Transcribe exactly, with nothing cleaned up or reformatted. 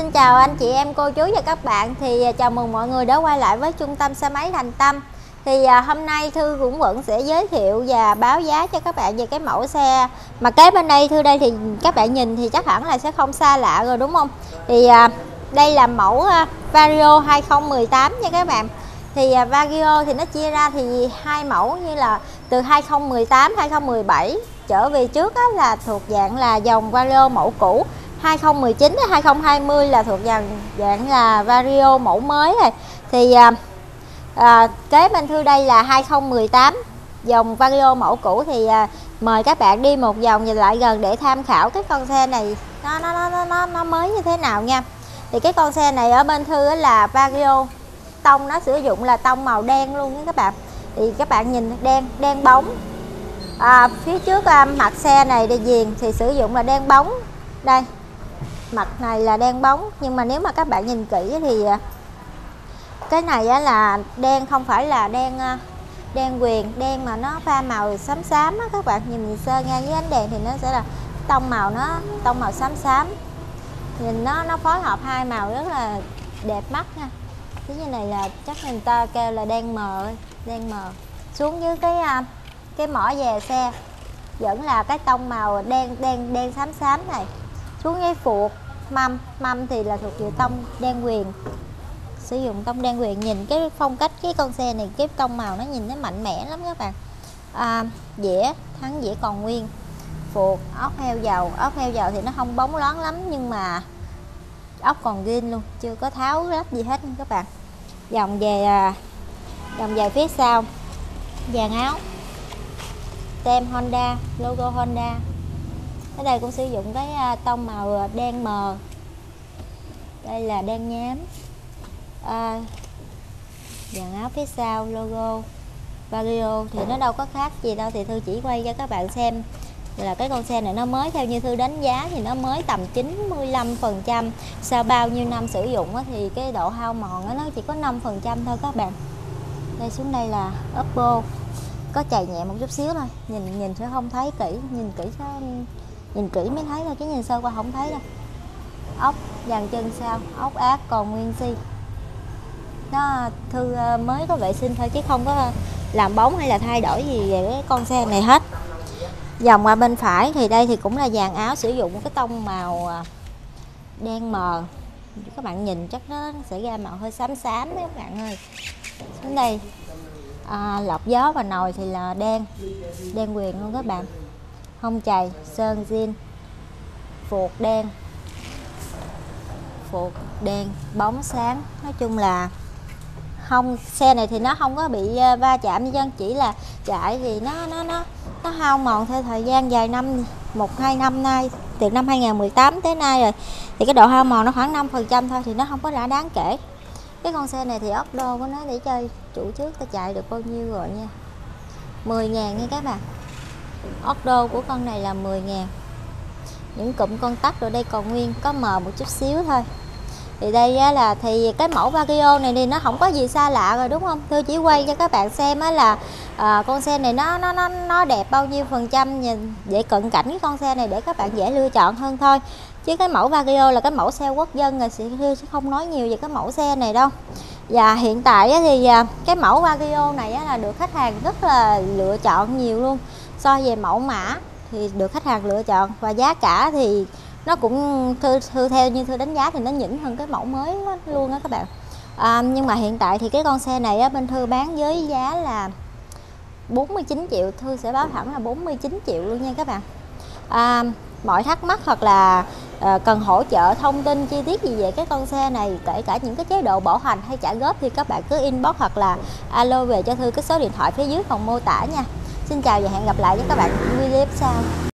Xin chào anh chị em, cô chú và các bạn. Thì chào mừng mọi người đã quay lại với trung tâm xe máy Thành Tâm. Thì à, hôm nay Thư cũng vẫn sẽ giới thiệu và báo giá cho các bạn về cái mẫu xe mà kế bên đây. Thư đây thì các bạn nhìn thì chắc hẳn là sẽ không xa lạ rồi đúng không? Thì à, đây là mẫu à, Vario hai không một tám nha các bạn. Thì à, Vario thì nó chia ra thì hai mẫu, như là từ hai không một tám, hai không một bảy trở về trước á, là thuộc dạng là dòng Vario mẫu cũ. hai không một chín đến hai không hai không là thuộc dạng dạng là Vario mẫu mới rồi. Thì à, à, kế bên Thư đây là hai không một tám dòng Vario mẫu cũ. Thì à, mời các bạn đi một vòng và lại gần để tham khảo cái con xe này nó nó nó nó nó mới như thế nào nha. Thì cái con xe này ở bên Thư là Vario, tông nó sử dụng là tông màu đen luôn đó các bạn. Thì các bạn nhìn đen đen bóng. À, phía trước à, mặt xe này để viền thì sử dụng là đen bóng. Đây, mặt này là đen bóng, nhưng mà nếu mà các bạn nhìn kỹ thì cái này á là đen, không phải là đen đen quyền, đen mà nó pha màu xám xám á. Các bạn nhìn sơ ngang với ánh đèn thì nó sẽ là tông màu, nó tông màu xám xám, nhìn nó nó phối hợp hai màu rất là đẹp mắt nha. Cái như này là chắc người ta kêu là đen mờ, đen mờ. Xuống dưới cái cái mỏ dè xe vẫn là cái tông màu đen đen đen xám xám này. Xuống cái phuộc mâm mâm thì là thuộc về tông đen quyền, sử dụng tông đen quyền. Nhìn cái phong cách cái con xe này, cái tông màu nó nhìn nó mạnh mẽ lắm các bạn. À, dĩa thắng dĩa còn nguyên, phuộc ốc heo dầu. Ốc heo dầu thì nó không bóng loáng lắm, nhưng mà ốc còn zin luôn, chưa có tháo ráp gì hết nha các bạn. Dòng về dòng về phía sau dàn áo tem Honda, logo Honda. Ở đây cũng sử dụng cái tông màu đen mờ, đây là đen nhám. À, dàn áo phía sau logo Vario thì nó đâu có khác gì đâu. Thì Thư chỉ quay cho các bạn xem là cái con xe này nó mới, theo như Thư đánh giá thì nó mới tầm chín mươi lăm phần trăm. Sau bao nhiêu năm sử dụng á, thì cái độ hao mòn nó chỉ có năm phần trăm thôi các bạn. Đây, xuống đây là Oppo, có chày nhẹ một chút xíu thôi, nhìn nhìn sẽ không thấy kỹ, nhìn kỹ sẽ, nhìn kỹ mới thấy thôi, chứ nhìn sơ qua không thấy đâu. Ốc dàn chân sau, ốc ác còn nguyên si. Nó Thư mới có vệ sinh thôi chứ không có làm bóng hay là thay đổi gì về cái con xe này hết. Dòng qua bên phải thì đây thì cũng là dàn áo sử dụng cái tông màu đen mờ. Các bạn nhìn chắc nó sẽ ra màu hơi xám xám đấy các bạn ơi. Xuống đây à, lọc gió và nồi thì là đen đen quyền luôn các bạn. Hông chày sơn zin, phuộc đen, phuộc đen bóng sáng. Nói chung là không, xe này thì nó không có bị va chạm gì, chỉ là chạy thì nó nó nó nó hao mòn theo thời gian dài năm, một hai năm nay, từ năm hai không một tám tới nay rồi, thì cái độ hao mòn nó khoảng năm phần trăm thôi, thì nó không có đã đáng kể. Cái con xe này thì ốc đô của nó để chơi chủ trước ta chạy được bao nhiêu rồi nha, mười ngàn nha các bạn. Ốc đô của con này là mười ngàn. Những cụm con tắc rồi đây còn nguyên, có mờ một chút xíu thôi. Thì đây á, là thì cái mẫu Vario này thì nó không có gì xa lạ rồi đúng không? Tôi chỉ quay cho các bạn xem á là à, con xe này nó nó nó nó đẹp bao nhiêu phần trăm, nhìn để cận cảnh cái con xe này để các bạn dễ lựa chọn hơn thôi. Chứ cái mẫu Vario là cái mẫu xe quốc dân rồi, sẽ không nói nhiều về cái mẫu xe này đâu. Và hiện tại á, thì à, cái mẫu Vario này á, là được khách hàng rất là lựa chọn nhiều luôn. So về mẫu mã thì được khách hàng lựa chọn, và giá cả thì nó cũng thư, thư theo như Thư đánh giá thì nó nhỉnh hơn cái mẫu mới luôn á các bạn. À, nhưng mà hiện tại thì cái con xe này á, bên Thư bán với giá là bốn mươi chín triệu. Thư sẽ báo thẳng là bốn mươi chín triệu luôn nha các bạn. À, mọi thắc mắc hoặc là à, cần hỗ trợ thông tin chi tiết gì về cái con xe này, kể cả những cái chế độ bảo hành hay trả góp, thì các bạn cứ inbox hoặc là alo về cho Thư cái số điện thoại phía dưới phần mô tả nha. Xin chào và hẹn gặp lại với các bạn video tiếp sau.